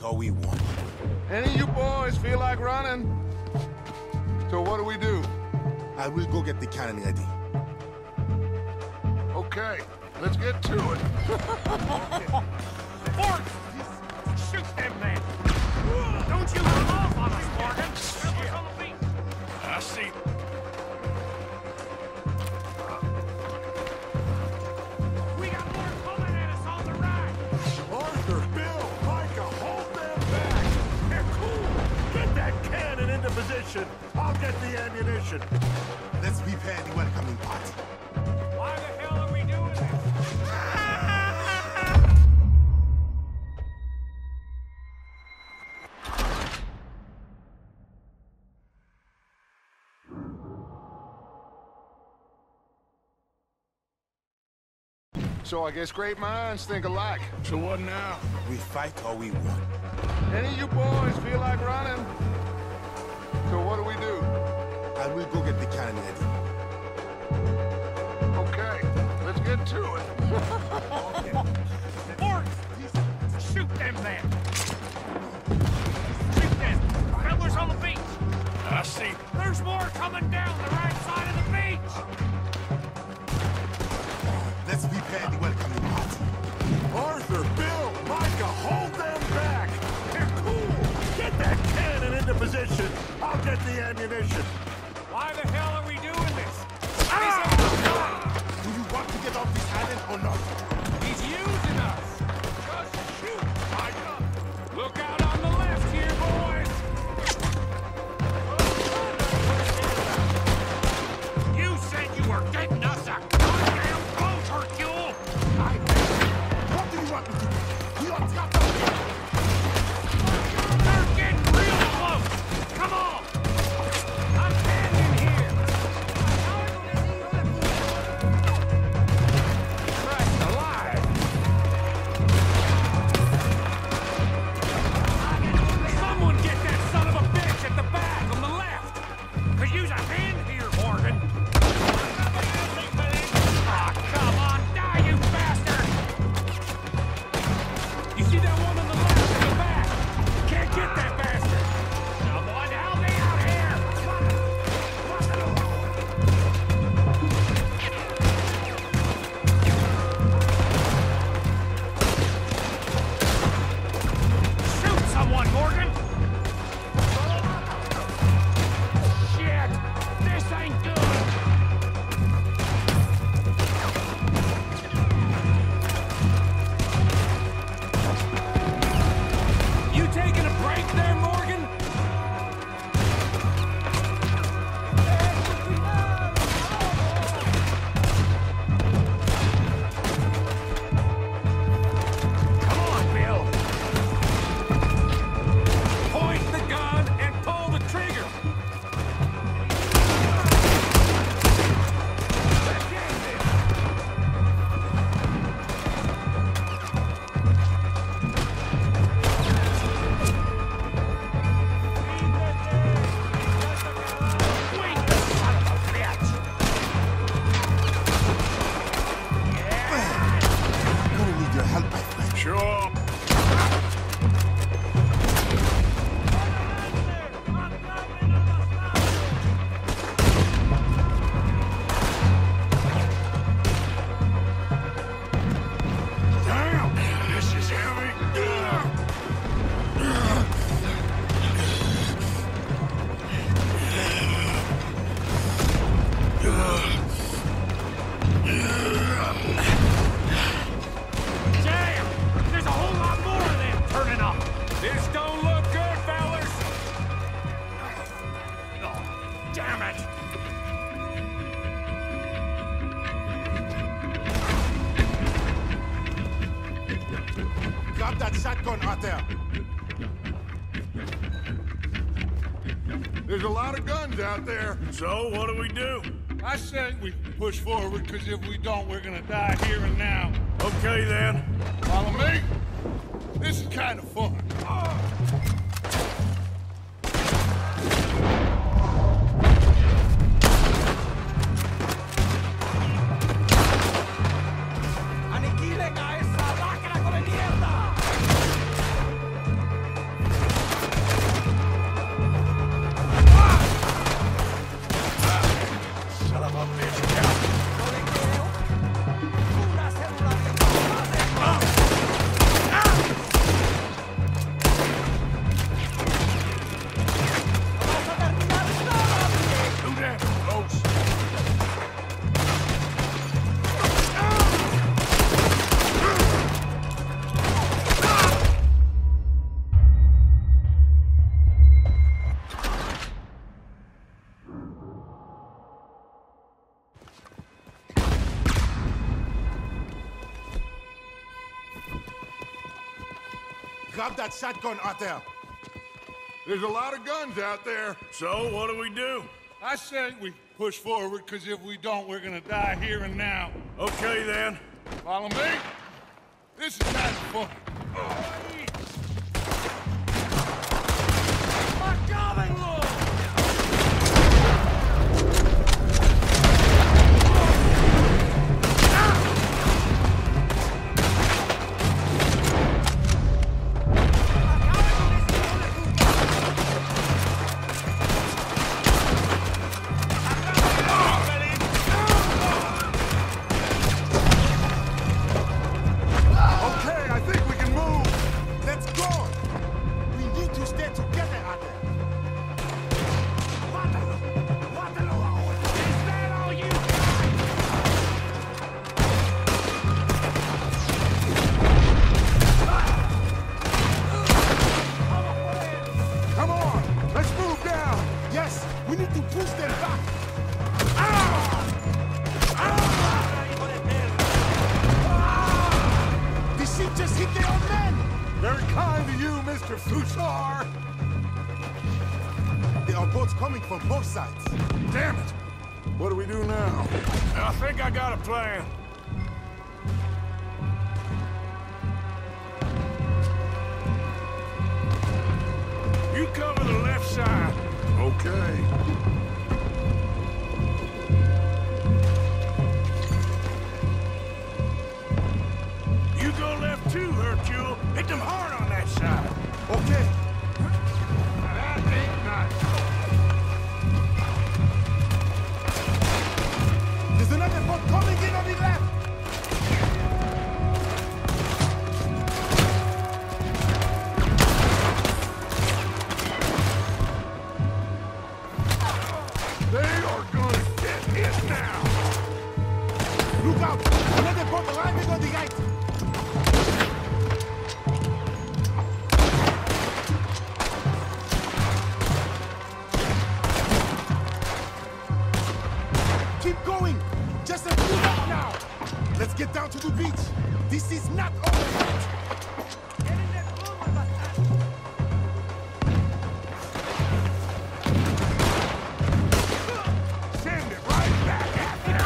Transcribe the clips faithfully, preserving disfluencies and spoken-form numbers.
all we want. Any of you boys feel like running? So what do we do? I will go get the cannon ready. Okay, let's get to it. Fort! Shoot them men! Don't you run off on us, Morgan! Shit. On the beat. I see. We got more coming at us on the right! Arthur, Bill, Micah, hold them back! They're cool! Get that cannon into position! I'll get the ammunition! Let's prepare the welcoming party. Why the hell are we doing this? So I guess great minds think alike. So what now? We fight all we want. Any of you boys feel like running? So what do we do? I will go get the cannon ready. Okay, let's get to it. Fort! Shoot them men! Shoot them! Peddlers on the beach! I see. There's more coming down the right side of the beach! Let's prepare the welcoming party. Arthur, Bill, Micah, hold them back! They're cool! Get that cannon into position! I'll get the ammunition! Why the hell are we doing this? Do you want to get off this island or not? He's using us! Just shoot, Micah! Look out on the left here, boys! You said you were getting us a goddamn boat, Hercule! I... What do you want me to do? You are trapped out here! They're getting real close! Come on! I'm standing here! Christ alive! Someone get that son of a bitch at the back on the left! Could use a hand here, Morgan! Aw, come on, die, you bastard! You see that one on the left in the back? Can't get that bastard! Now, boy, help me out here! Shoot someone, Morgan! Shit! This ain't good! You taking a break there, Morgan? Come on, Bill. Point the gun and pull the trigger. Wait, son of a bitch! I'm gonna need your help, my friend. Sure. Damn, this is heavy. Damn! There's a whole lot more of them turning up! This don't look good, fellas! Oh, damn it! Grab that shotgun out there. There's a lot of guns out there. So, what do we do? I said we push forward, because if we don't, we're gonna die here and now. Okay, then. Follow me? This is kind of fun. ¡Aniquilen a esa máquina con mierda! Grab that shotgun out there. There's a lot of guns out there. So, what do we do? I say we push forward, because if we don't, we're gonna die here and now. Okay, then. Follow me? This is kind of fun. Coming from both sides. Damn it! What do we do now? I think I got a plan. You cover the left side. Okay. You go left too, Hercule. Hit them hard on that side. Okay. That ain't nice. There's another boat coming in on the left! They are gonna get hit now! Look out! Another boat arriving on the right! Keep going! Just a few left now! Let's get down to the beach! This is not over yet! Send it right back at them!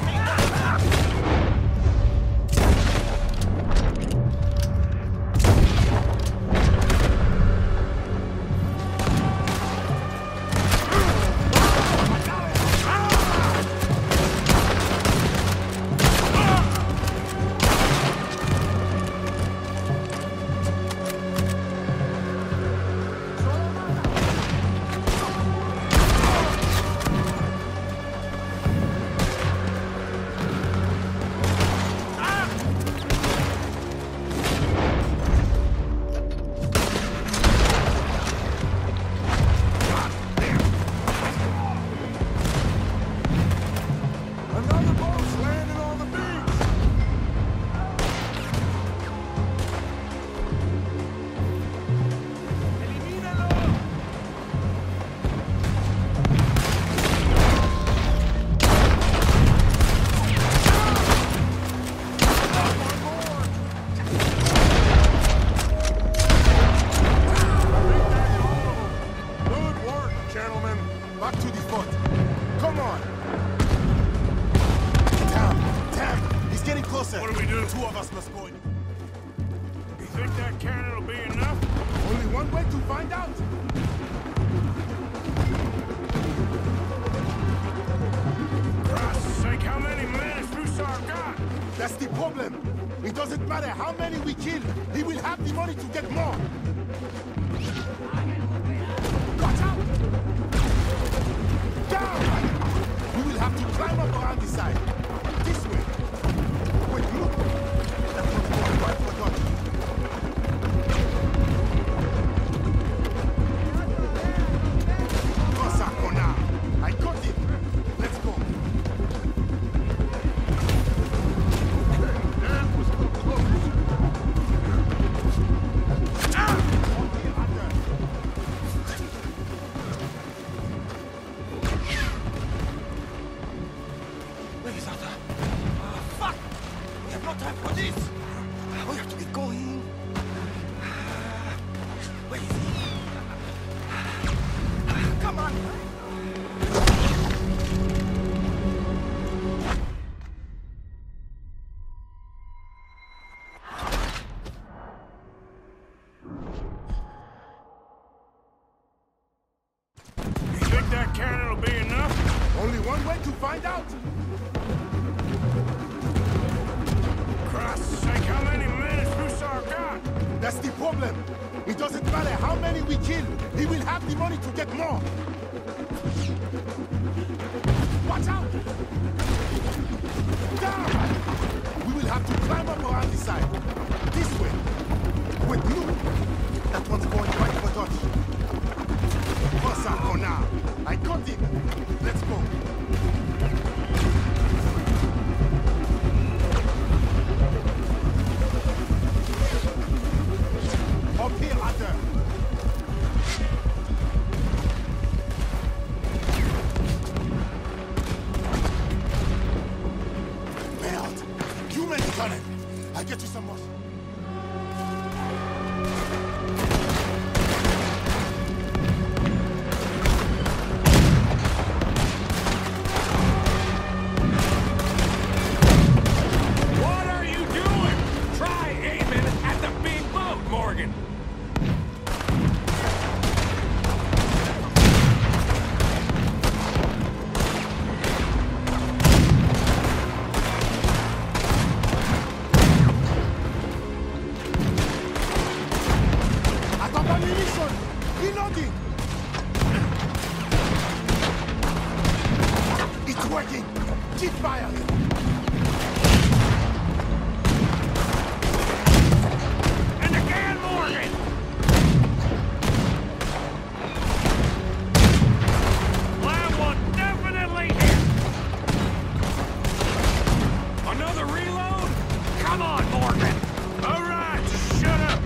What do we do? Two of us must go in. You think that cannon will be enough? Only one way to find out. Christ's sake, how many men has Fussar got? That's the problem. It doesn't matter how many we kill. He will have the money to get more. Watch out! Down! We will have to climb up around the side. This way. Wait, look. That's what we quite forgot. Cosaco now. I got it. Let's go. That was a little close. Ah! You think that cannon will be enough? Only one way to find out. Christ's sake, how many men has Fussar got? That's the problem. It doesn't matter how many we kill. He will have the money to get more. Watch out! Down! We will have to climb up around the side. This way. Wait, look! That one's going right for touch. Fussar for now. I got him. Let's go. Up here, Arthur. Merde. You made it on it. I'll get you some more. What are you doing? Try aiming at the big boat, Morgan. Attends pas munition. Reloading. It's working. Keep firing. And again, Morgan! That one definitely hit! Another reload? Come on, Morgan! All right, shut up!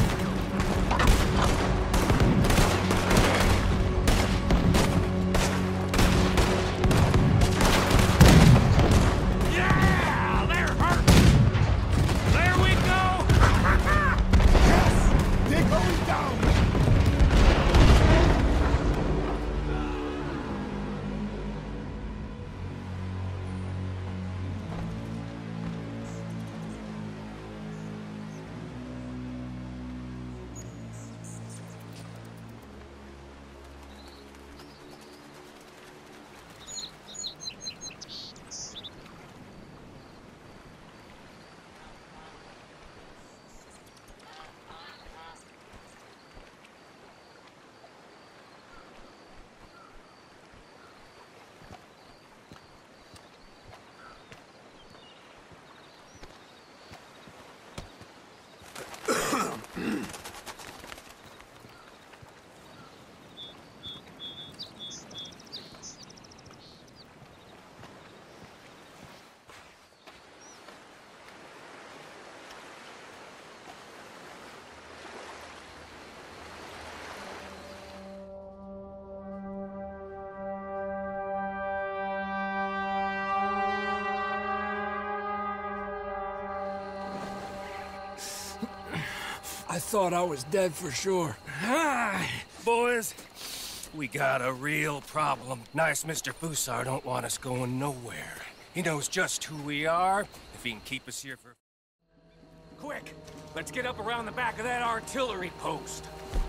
Yeah! They're hurt! There we go! Yes! They're going down. I thought I was dead for sure. Hi, boys. We got a real problem. Nice Mister Fussar don't want us going nowhere. He knows just who we are, if he can keep us here for... Quick! Let's get up around the back of that artillery post.